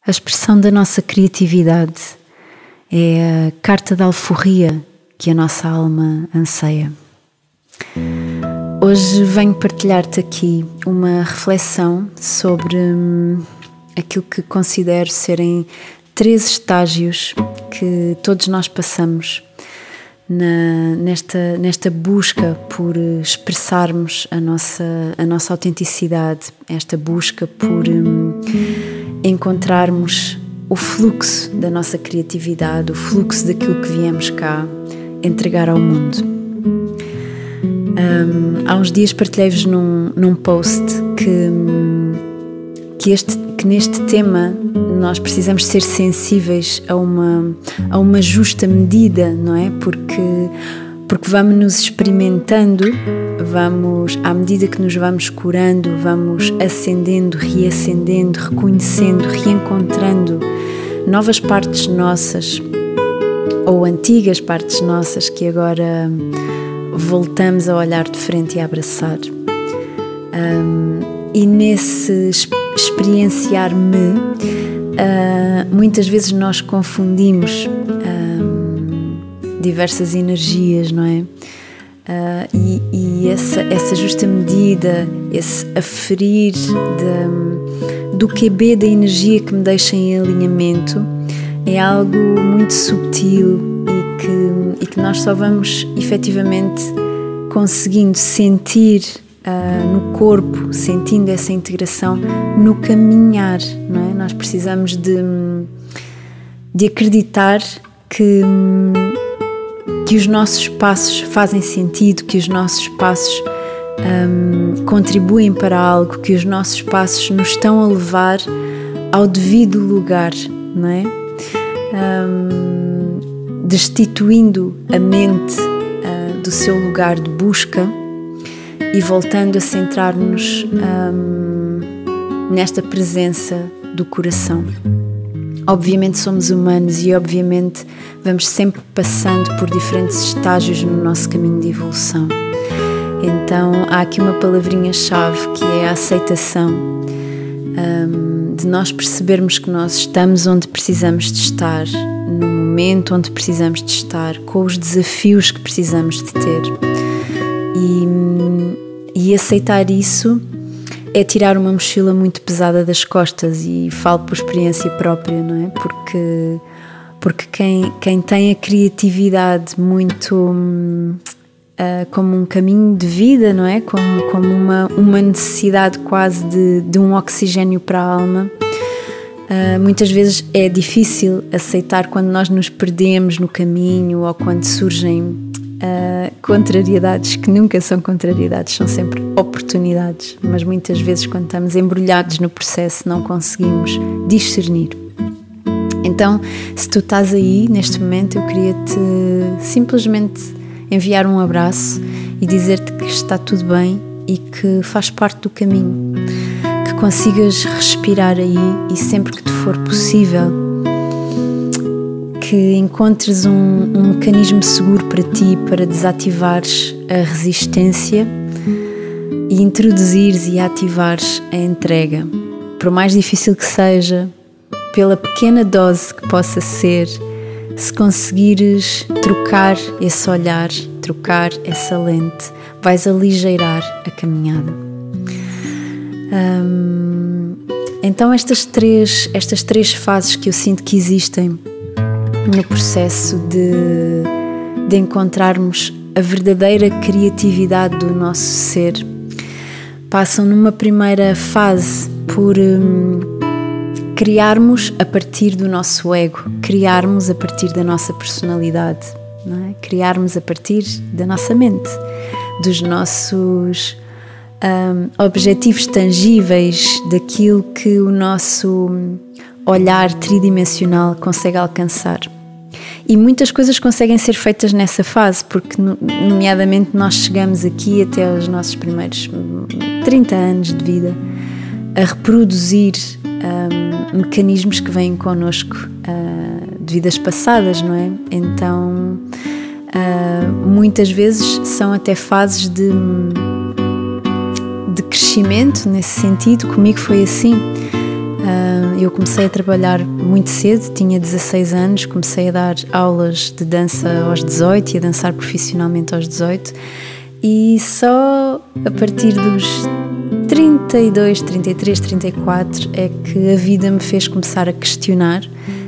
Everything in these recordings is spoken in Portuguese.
A expressão da nossa criatividade é a carta de alforria que a nossa alma anseia. Hoje venho partilhar-te aqui uma reflexão sobre aquilo que considero serem 3 estágios que todos nós passamos nesta busca por expressarmos a nossa autenticidade, esta busca por encontrarmos o fluxo da nossa criatividade, o fluxo daquilo que viemos cá entregar ao mundo. Há uns dias partilhei-vos num post que neste tema nós precisamos ser sensíveis a uma justa medida, não é? Porque vamos nos experimentando, à medida que nos vamos curando, vamos acendendo, reacendendo, reconhecendo, reencontrando novas partes nossas ou antigas partes nossas que agora voltamos a olhar de frente e a abraçar. E nesse experienciar-me, muitas vezes nós confundimos diversas energias, não é? E essa justa medida, esse aferir do QB da energia que me deixa em alinhamento é algo muito subtil e que nós só vamos efetivamente conseguindo sentir no corpo, sentindo essa integração no caminhar, não é? Nós precisamos de acreditar que os nossos passos fazem sentido, que os nossos passos contribuem para algo, que os nossos passos nos estão a levar ao devido lugar, não é? Destituindo a mente do seu lugar de busca e voltando a centrar-nos nesta presença do coração. Obviamente somos humanos e obviamente vamos sempre passando por diferentes estágios no nosso caminho de evolução. Então há aqui uma palavrinha-chave que é a aceitação, de nós percebermos que nós estamos onde precisamos de estar, no momento onde precisamos de estar, com os desafios que precisamos de ter. E aceitar isso é tirar uma mochila muito pesada das costas, e falo por experiência própria, não é? Porque quem tem a criatividade muito como um caminho de vida, não é? Como uma necessidade quase de um oxigênio para a alma, muitas vezes é difícil aceitar quando nós nos perdemos no caminho ou quando surgem contrariedades que nunca são contrariedades, são sempre oportunidades, mas muitas vezes quando estamos embrulhados no processo não conseguimos discernir. Então, se tu estás aí neste momento, eu queria-te simplesmente enviar um abraço e dizer-te que está tudo bem e que faz parte do caminho, que consigas respirar aí e sempre que te for possível que encontres um mecanismo seguro para ti, para desativares a resistência e introduzires e ativares a entrega. Por mais difícil que seja, pela pequena dose que possa ser, se conseguires trocar esse olhar, trocar essa lente, vais aligeirar a caminhada. Então estas três fases que eu sinto que existem no processo de encontrarmos a verdadeira criatividade do nosso ser, passam numa primeira fase por criarmos a partir do nosso ego, criarmos a partir da nossa personalidade, não é? Criarmos a partir da nossa mente, dos nossos objetivos tangíveis, daquilo que o nosso olhar tridimensional consegue alcançar. E muitas coisas conseguem ser feitas nessa fase, porque nomeadamente nós chegamos aqui até aos nossos primeiros 30 anos de vida a reproduzir mecanismos que vêm connosco de vidas passadas, não é? Então muitas vezes são até fases de crescimento nesse sentido. Comigo foi assim. Eu comecei a trabalhar muito cedo, tinha 16 anos, comecei a dar aulas de dança aos 18 e a dançar profissionalmente aos 18, e só a partir dos 32, 33, 34 é que a vida me fez começar a questionar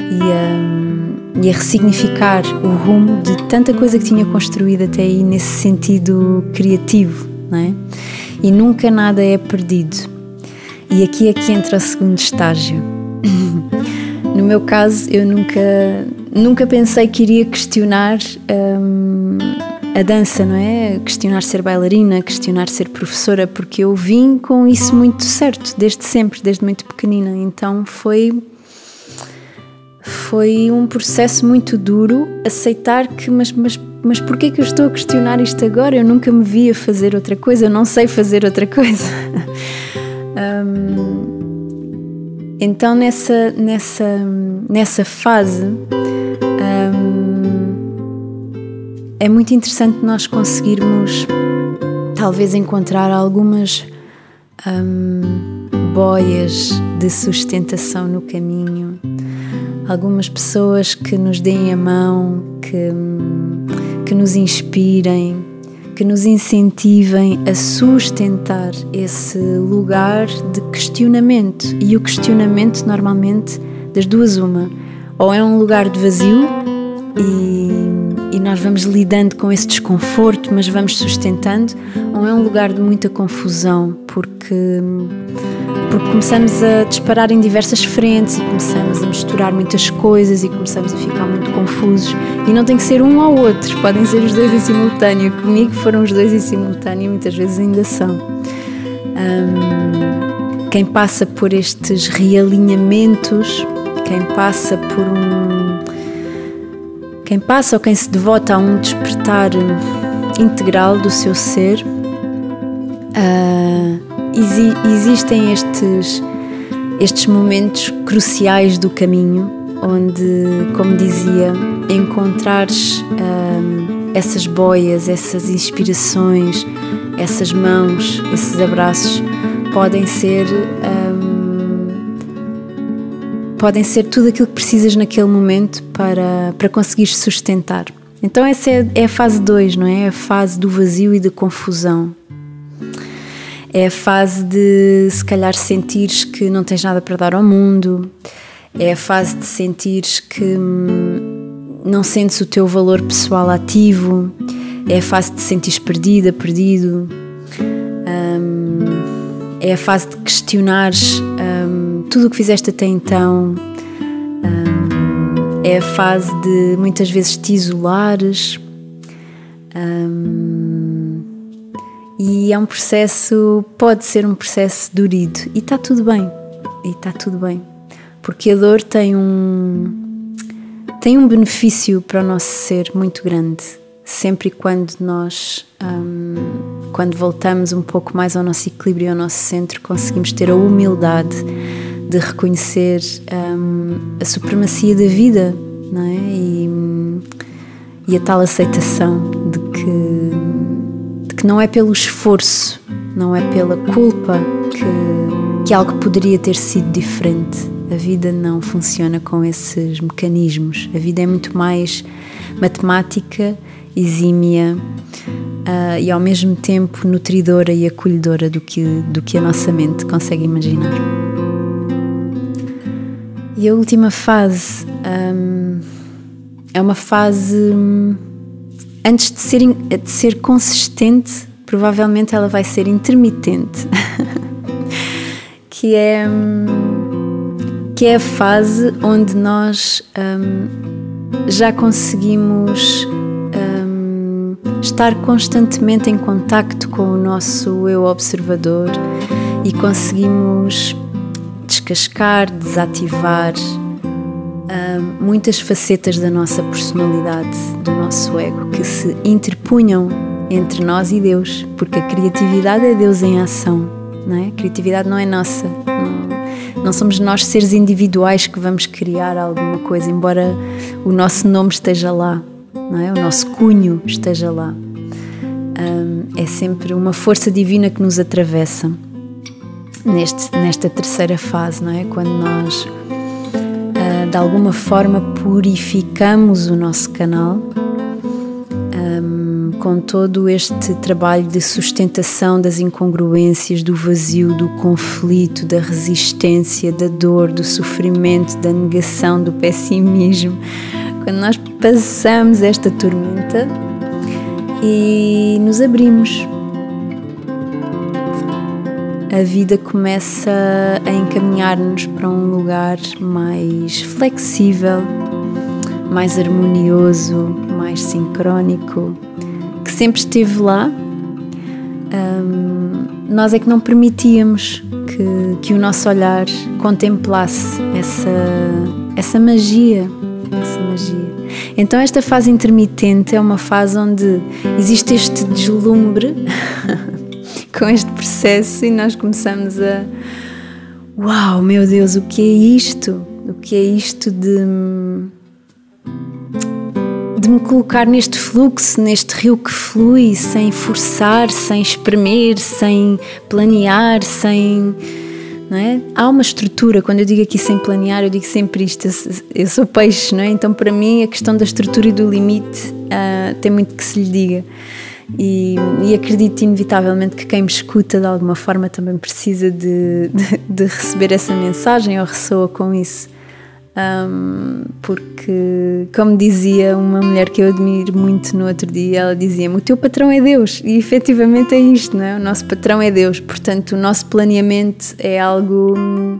e a ressignificar o rumo de tanta coisa que tinha construído até aí nesse sentido criativo, não é? E nunca nada é perdido. E aqui é que entra o segundo estágio. No meu caso, eu nunca pensei que iria questionar a dança, não é? Questionar ser bailarina, questionar ser professora, porque eu vim com isso muito certo, desde sempre, desde muito pequenina. Então foi um processo muito duro aceitar que, mas porquê que eu estou a questionar isto agora? Eu nunca me vi a fazer outra coisa, eu não sei fazer outra coisa. Então nessa fase é muito interessante nós conseguirmos talvez encontrar algumas boias de sustentação no caminho, algumas pessoas que nos deem a mão, que nos inspirem, que nos incentivem a sustentar esse lugar de questionamento. E o questionamento, normalmente, das duas uma, ou é um lugar de vazio e nós vamos lidando com esse desconforto, mas vamos sustentando, ou é um lugar de muita confusão, porque começamos a disparar em diversas frentes e começamos a misturar muitas coisas e começamos a ficar muito confusos, e não tem que ser um ou outro, podem ser os dois em simultâneo. Comigo foram os dois em simultâneo e muitas vezes ainda são. Quem passa por estes realinhamentos, quem passa ou quem se devota a um despertar integral do seu ser, existem estes momentos cruciais do caminho, onde, como dizia, encontrares essas boias, essas inspirações, essas mãos, esses abraços, podem ser tudo aquilo que precisas naquele momento para conseguires sustentar. Então essa é a fase 2, não é? É a fase do vazio e da confusão. É a fase de, se calhar, sentires que não tens nada para dar ao mundo. É a fase de sentires que não sentes o teu valor pessoal ativo. É a fase de sentires perdida, perdido. É a fase de questionares tudo o que fizeste até então. É a fase de, muitas vezes, te isolares. E é um processo, pode ser um processo dorido, e está tudo bem, porque a dor tem um benefício para o nosso ser muito grande, sempre e quando nós, quando voltamos um pouco mais ao nosso equilíbrio, ao nosso centro, conseguimos ter a humildade de reconhecer a supremacia da vida, não é? E a tal aceitação de que não é pelo esforço, não é pela culpa que algo poderia ter sido diferente. A vida não funciona com esses mecanismos. A vida é muito mais matemática, exímia e ao mesmo tempo nutridora e acolhedora do que a nossa mente consegue imaginar. E a última fase é uma fase... Antes de ser consistente, provavelmente ela vai ser intermitente, que é a fase onde nós já conseguimos estar constantemente em contacto com o nosso eu observador e conseguimos descascar, desativar muitas facetas da nossa personalidade, do nosso ego, que se interpunham entre nós e Deus, porque a criatividade é Deus em ação, não é? A criatividade não é nossa, não somos nós seres individuais que vamos criar alguma coisa, embora o nosso nome esteja lá, não é? O nosso cunho esteja lá. É sempre uma força divina que nos atravessa. nesta terceira fase, não é? Quando nós de alguma forma purificamos o nosso canal com todo este trabalho de sustentação das incongruências, do vazio, do conflito, da resistência, da dor, do sofrimento, da negação, do pessimismo. Quando nós passamos esta tormenta e nos abrimos, a vida começa a encaminhar-nos para um lugar mais flexível, mais harmonioso, mais sincrónico, que sempre esteve lá. Nós é que não permitíamos que o nosso olhar contemplasse essa magia. Então esta fase intermitente é uma fase onde existe este deslumbre com este processo e nós começamos a uau, meu Deus, o que é isto? O que é isto de me colocar neste fluxo, neste rio que flui, sem forçar, sem espremer, sem planear, sem... Não é? Há uma estrutura. Quando eu digo aqui sem planear, eu digo sempre isto. Eu sou peixe, não é? Então para mim a questão da estrutura e do limite tem muito que se lhe diga. E acredito inevitavelmente que quem me escuta de alguma forma também precisa de receber essa mensagem ou ressoa com isso. Porque, como dizia uma mulher que eu admiro muito no outro dia, ela dizia-me: o teu patrão é Deus, e efetivamente é isto, não é? O nosso patrão é Deus, portanto o nosso planeamento é algo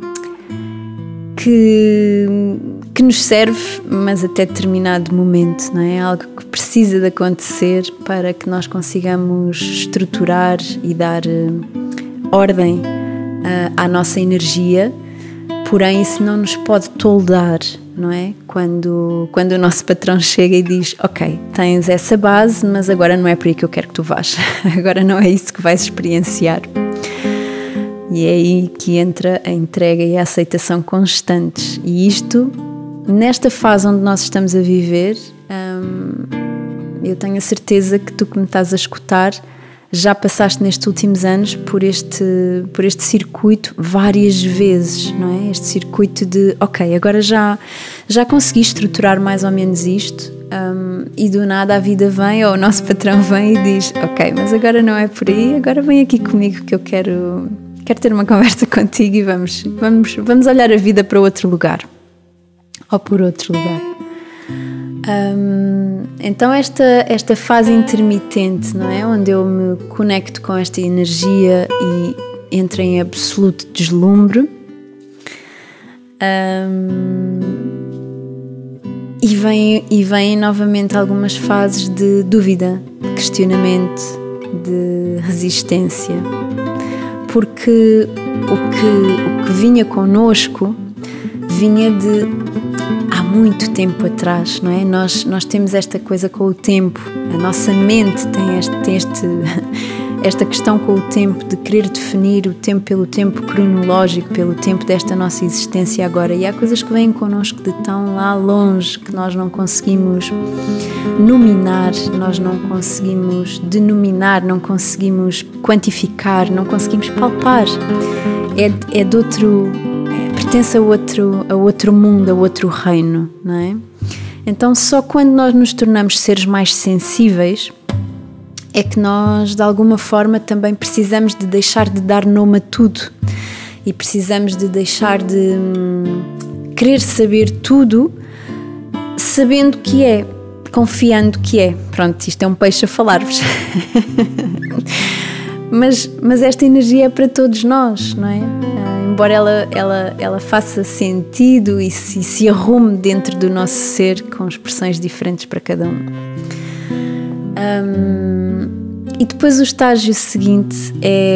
que nos serve, mas até determinado momento, não é? É algo que precisa de acontecer para que nós consigamos estruturar e dar ordem à nossa energia. Porém, isso não nos pode toldar, não é? Quando o nosso patrão chega e diz: ok, tens essa base, mas agora não é por aí que eu quero que tu vás. Agora não é isso que vais experienciar. E é aí que entra a entrega e a aceitação constantes. E isto, nesta fase onde nós estamos a viver, eu tenho a certeza que tu que me estás a escutar já passaste nestes últimos anos por este circuito várias vezes, não é? Este circuito de, ok, agora já consegui estruturar mais ou menos isto, e do nada a vida vem, ou o nosso patrão vem e diz: ok, mas agora não é por aí, agora vem aqui comigo que eu quero ter uma conversa contigo e vamos olhar a vida para outro lugar, ou por outro lugar. Então esta fase intermitente, não é? Onde eu me conecto com esta energia e entro em absoluto deslumbre, e vêm novamente algumas fases de dúvida, de questionamento, de resistência, porque o que vinha connosco vinha de há muito tempo atrás, não é? Nós temos esta coisa com o tempo, a nossa mente tem esta questão com o tempo, de querer definir o tempo pelo tempo cronológico, pelo tempo desta nossa existência agora, e há coisas que vêm connosco de tão lá longe que nós não conseguimos nominar, nós não conseguimos denominar, não conseguimos quantificar, não conseguimos palpar. É de outro... pertence a outro mundo, a outro reino, não é? Então só quando nós nos tornamos seres mais sensíveis é que nós de alguma forma também precisamos de deixar de dar nome a tudo e precisamos de deixar de querer saber tudo, sabendo que é, confiando que é. Pronto, isto é um peixe a falar-vos. mas esta energia é para todos nós, não é? Embora ela faça sentido e se arrume dentro do nosso ser com expressões diferentes para cada um. E depois o estágio seguinte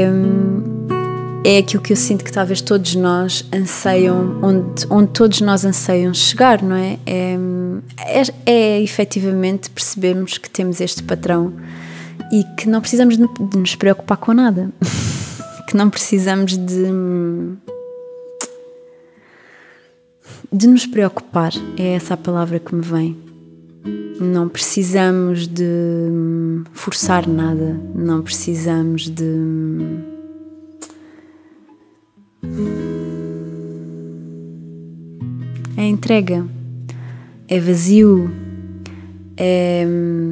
é aquilo que eu sinto que talvez todos nós anseiam, onde todos nós anseiam chegar, não é? É efetivamente percebermos que temos este patrão e que não precisamos de nos preocupar com nada. Que não precisamos de nos preocupar, é essa a palavra que me vem. Não precisamos de forçar nada, não precisamos de é entrega, é vazio, é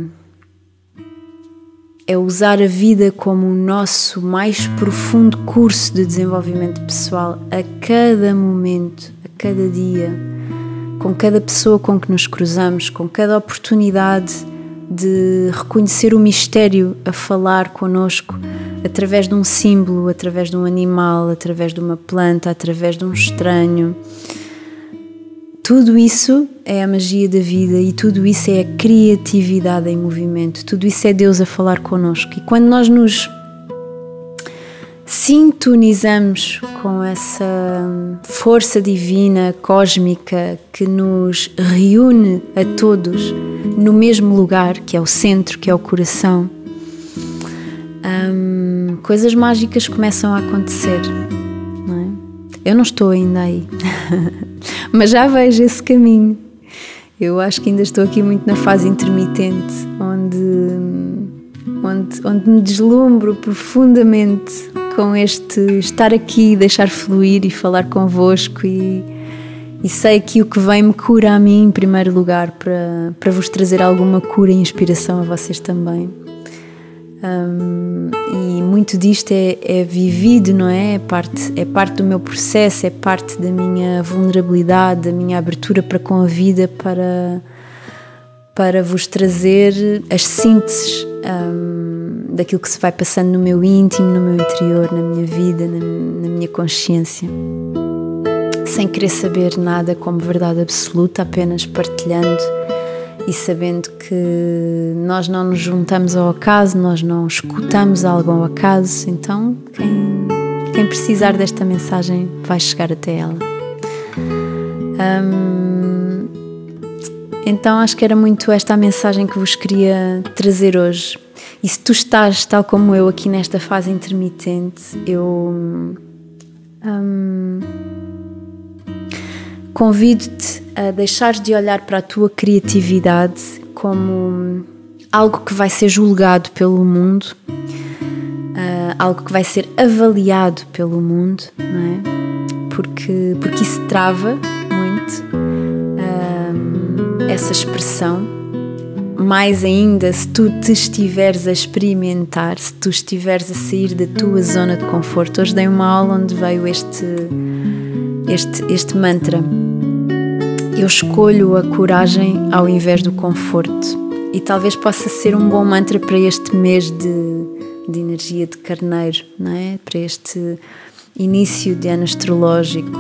usar a vida como o nosso mais profundo curso de desenvolvimento pessoal a cada momento, a cada dia, com cada pessoa com que nos cruzamos, com cada oportunidade de reconhecer o mistério a falar connosco através de um símbolo, através de um animal, através de uma planta, através de um estranho. Tudo isso é a magia da vida e tudo isso é a criatividade em movimento, tudo isso é Deus a falar connosco. E quando nós nos sintonizamos com essa força divina, cósmica, que nos reúne a todos no mesmo lugar, que é o centro, que é o coração, coisas mágicas começam a acontecer, não é? Eu não estou ainda aí, mas já vejo esse caminho. Eu acho que ainda estou aqui muito na fase intermitente, onde me deslumbro profundamente com este estar aqui, deixar fluir e falar convosco, e sei que o que vem me cura a mim em primeiro lugar, para vos trazer alguma cura e inspiração a vocês também. E muito disto é vivido, não é? É parte do meu processo, é parte da minha vulnerabilidade, da minha abertura para com a vida, para vos trazer as sínteses daquilo que se vai passando no meu íntimo, no meu interior, na minha vida, na minha consciência, sem querer saber nada como verdade absoluta, apenas partilhando e sabendo que nós não nos juntamos ao acaso, nós não escutamos algo ao acaso. Então quem precisar desta mensagem vai chegar até ela. Então acho que era muito esta a mensagem que vos queria trazer hoje. E se tu estás tal como eu aqui nesta fase intermitente, eu convido-te a deixares de olhar para a tua criatividade como algo que vai ser julgado pelo mundo, algo que vai ser avaliado pelo mundo, não é? Porque isso trava muito essa expressão. Mais ainda se tu te estiveres a experimentar, se tu estiveres a sair da tua zona de conforto. Hoje dei uma aula onde veio este mantra: eu escolho a coragem ao invés do conforto. E talvez possa ser um bom mantra para este mês de energia de Carneiro, não é? Para este início de ano astrológico,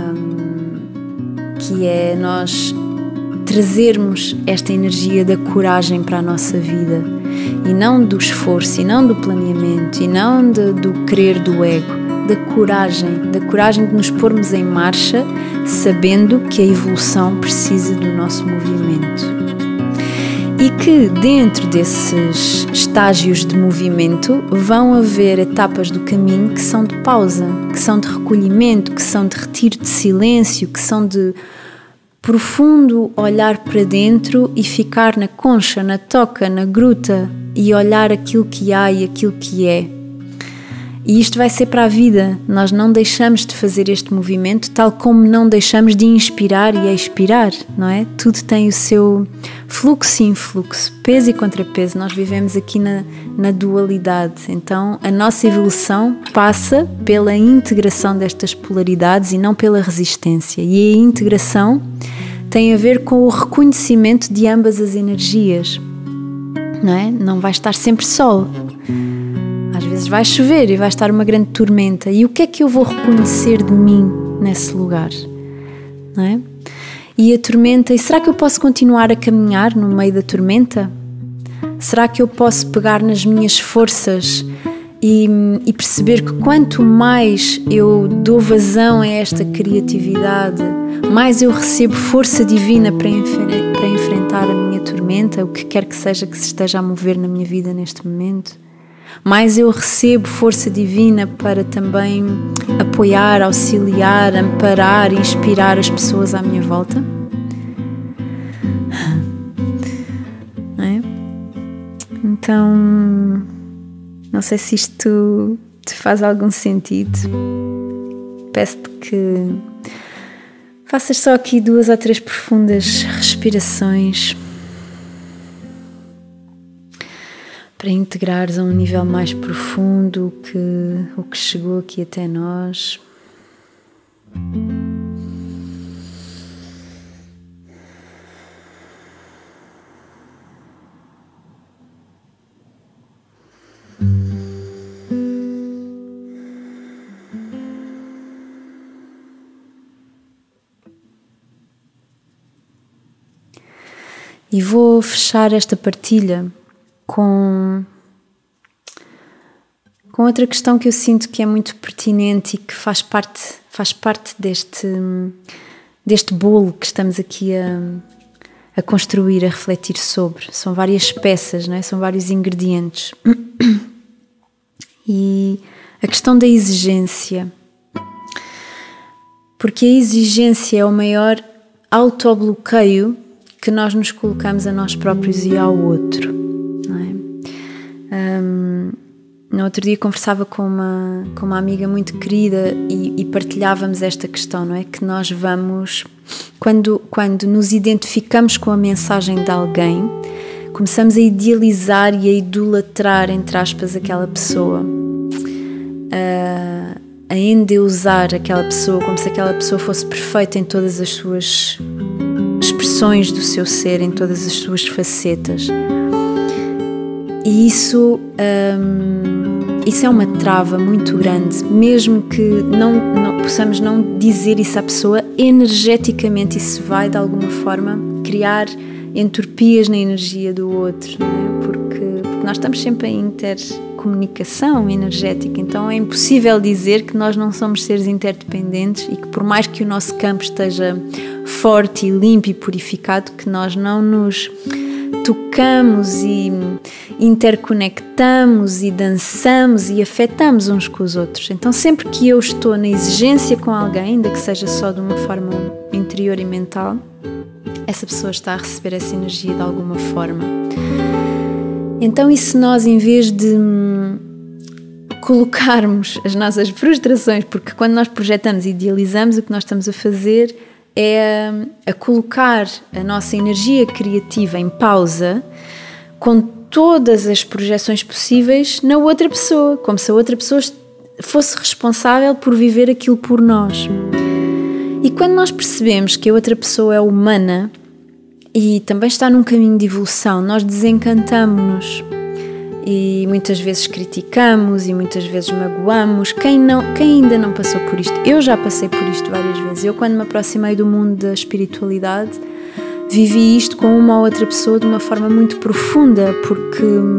que é nós trazermos esta energia da coragem para a nossa vida, e não do esforço, e não do planeamento, e não do querer do ego, da coragem de nos pormos em marcha, sabendo que a evolução precisa do nosso movimento. E que dentro desses estágios de movimento vão haver etapas do caminho que são de pausa, que são de recolhimento, que são de retiro de silêncio, que são de profundo olhar para dentro e ficar na concha, na toca, na gruta, e olhar aquilo que há e aquilo que é. E isto vai ser para a vida. Nós não deixamos de fazer este movimento, tal como não deixamos de inspirar e expirar, não é? Tudo tem o seu fluxo e influxo, peso e contrapeso. Nós vivemos aqui na dualidade. Então a nossa evolução passa pela integração destas polaridades e não pela resistência. E a integração tem a ver com o reconhecimento de ambas as energias, não é? Não vai estar sempre sol. Às vezes vai chover e vai estar uma grande tormenta. E o que é que eu vou reconhecer de mim nesse lugar? Não é? E a tormenta, e será que eu posso continuar a caminhar no meio da tormenta? Será que eu posso pegar nas minhas forças e perceber que quanto mais eu dou vazão a esta criatividade, mais eu recebo força divina para enfrentar a minha tormenta, o que quer que seja que se esteja a mover na minha vida neste momento? Mais eu recebo força divina para também apoiar, auxiliar, amparar, inspirar as pessoas à minha volta? É? Então, não sei se isto te faz algum sentido. Peço-te que faças só aqui 2 ou 3 profundas respirações para integrares a um nível mais profundo o que chegou aqui até nós. E vou fechar esta partilha com outra questão que eu sinto que é muito pertinente e que faz parte deste bolo que estamos aqui a construir, a refletir sobre. São várias peças, não é? São vários ingredientes. E a questão da exigência. Porque a exigência é o maior autobloqueio que nós nos colocamos a nós próprios e ao outro, não é? No outro dia conversava com uma amiga muito querida e partilhávamos esta questão, não é? Que nós vamos, quando nos identificamos com a mensagem de alguém, começamos a idealizar e a idolatrar, entre aspas, aquela pessoa, a endeusar aquela pessoa, como se aquela pessoa fosse perfeita em todas as suas expressões do seu ser, em todas as suas facetas. E isso é uma trava muito grande, mesmo que não possamos não dizer isso à pessoa, energeticamente isso vai de alguma forma criar entropias na energia do outro, não é? Porque nós estamos sempre em intercomunicação energética, então é impossível dizer que nós não somos seres interdependentes e que por mais que o nosso campo esteja forte e limpo e purificado, que nós não nos tocamos e interconectamos e dançamos e afetamos uns com os outros. Então sempre que eu estou na exigência com alguém, ainda que seja só de uma forma interior e mental, essa pessoa está a receber essa energia de alguma forma. Então e se nós, em vez de colocarmos as nossas frustrações, porque quando nós projetamos e idealizamos, o que nós estamos a fazer é a colocar a nossa energia criativa em pausa com todas as projeções possíveis na outra pessoa, como se a outra pessoa fosse responsável por viver aquilo por nós. E quando nós percebemos que a outra pessoa é humana e também está num caminho de evolução, nós desencantamos-nos e muitas vezes criticamos e muitas vezes magoamos. Quem ainda não passou por isto? Eu já passei por isto várias vezes. Eu, quando me aproximei do mundo da espiritualidade, vivi isto com uma ou outra pessoa de uma forma muito profunda, porque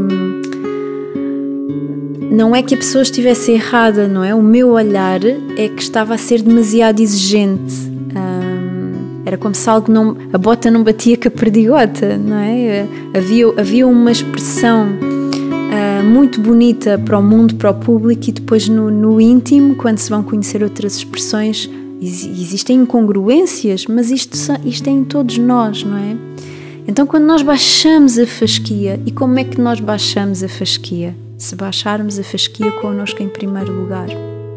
não é que a pessoa estivesse errada, não é? O meu olhar é que estava a ser demasiado exigente. Era como se a bota não batia com a perdigota, não é? Havia uma expressão muito bonita para o mundo, para o público, e depois no íntimo, quando se vão conhecer outras expressões, existem incongruências, mas isto é em todos nós, não é? Então quando nós baixamos a fasquia, e como é que nós baixamos a fasquia? Se baixarmos a fasquia connosco em primeiro lugar.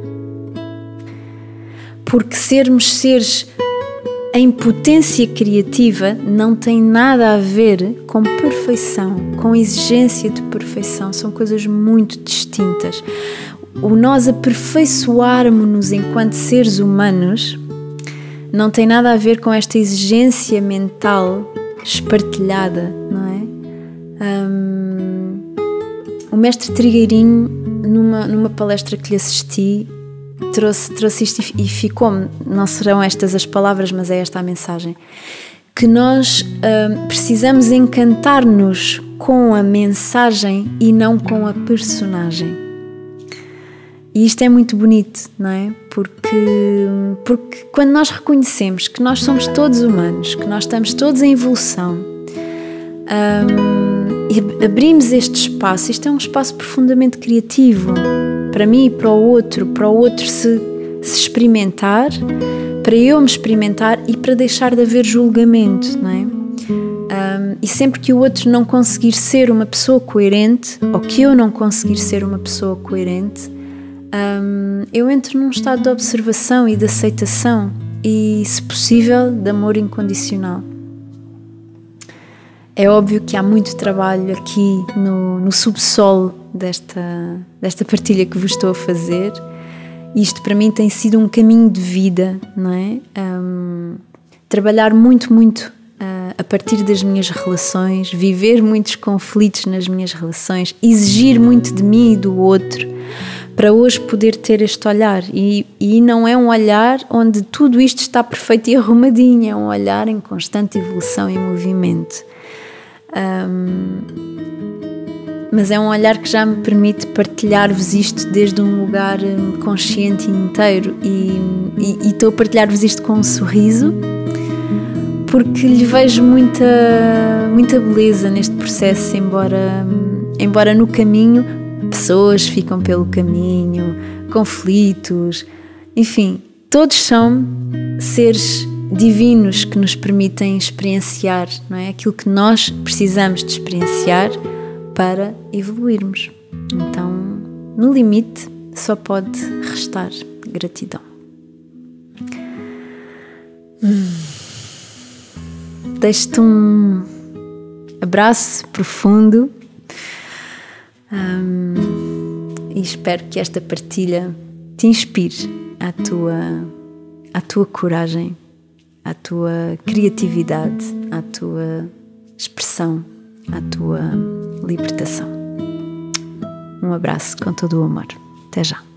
Porque sermos seres em potência criativa não tem nada a ver com perfeição, com exigência de perfeição. São coisas muito distintas. O nós aperfeiçoarmos-nos enquanto seres humanos não tem nada a ver com esta exigência mental espartilhada, não é? O mestre Trigueirinho, numa palestra que lhe assisti, trouxe isto e ficou-me, não serão estas as palavras, mas é esta a mensagem, que nós precisamos encantar-nos com a mensagem e não com a personagem. E isto é muito bonito, não é? Porque quando nós reconhecemos que nós somos todos humanos, que nós estamos todos em evolução, e abrimos este espaço, isto é um espaço profundamente criativo, para mim e para o outro se experimentar, para eu me experimentar e para deixar de haver julgamento, não é? E sempre que o outro não conseguir ser uma pessoa coerente, ou que eu não conseguir ser uma pessoa coerente, eu entro num estado de observação e de aceitação, e, se possível, de amor incondicional. É óbvio que há muito trabalho aqui no subsolo desta partilha que vos estou a fazer. Isto para mim tem sido um caminho de vida, não é? Trabalhar muito, muito a partir das minhas relações, viver muitos conflitos nas minhas relações, exigir muito de mim e do outro, para hoje poder ter este olhar. E não é um olhar onde tudo isto está perfeito e arrumadinho, é um olhar em constante evolução e movimento. Mas é um olhar que já me permite partilhar-vos isto desde um lugar consciente e inteiro, e estou a partilhar-vos isto com um sorriso, porque lhe vejo muita beleza neste processo, embora no caminho pessoas ficam pelo caminho, conflitos, enfim, todos são seres divinos que nos permitem experienciar, não é? Aquilo que nós precisamos de experienciar para evoluirmos. Então, no limite, só pode restar gratidão. Deixo-te um abraço profundo e espero que esta partilha te inspire à tua coragem, à tua criatividade, à tua expressão, à tua libertação. Um abraço com todo o amor. Até já.